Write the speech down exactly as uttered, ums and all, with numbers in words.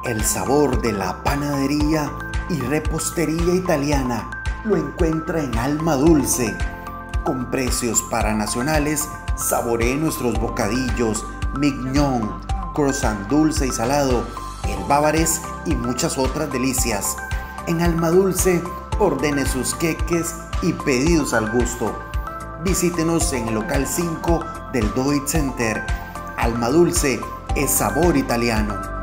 El sabor de la panadería y repostería italiana lo encuentra en Alma Dulce. Con precios paranacionales, saboree nuestros bocadillos, mignon, croissant dulce y salado, el bavarés y muchas otras delicias. En Alma Dulce, ordene sus queques y pedidos al gusto. Visítenos en el local cinco del Doit Center. Alma Dulce es sabor italiano.